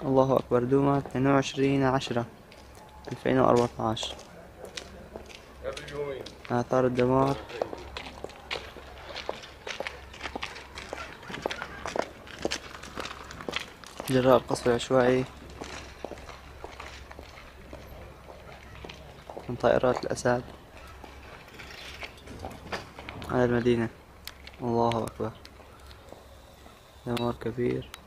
الله أكبر. دوما 22/10/2014. آثار الدمار. جراء القصف العشوائي من طائرات الأسد على المدينة. الله أكبر، دمار كبير.